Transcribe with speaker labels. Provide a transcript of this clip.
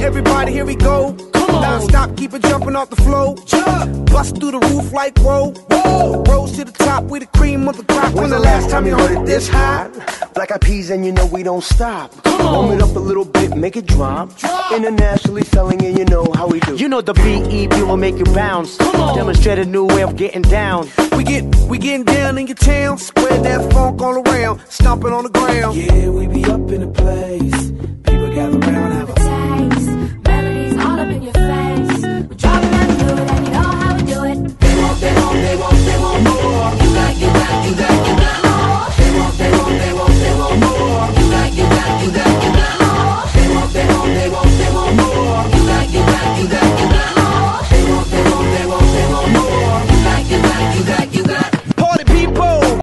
Speaker 1: Everybody, here we go. Non-stop, keep it jumping off the floor. Jump. Bust through the roof like whoa, whoa. Rose to the top with the cream of the crop.
Speaker 2: When's the last time you heard it this hot? Black Eyed Peas and you know we don't stop. Warm it up a little bit, make it drop. Internationally selling and you know how we do.
Speaker 3: You know the BEP will make you bounce. Demonstrate a new way of getting down.
Speaker 1: We getting down in your town. Spread that funk all around. Stomping on the ground.
Speaker 4: Yeah, we be up in the place. People gather around, have a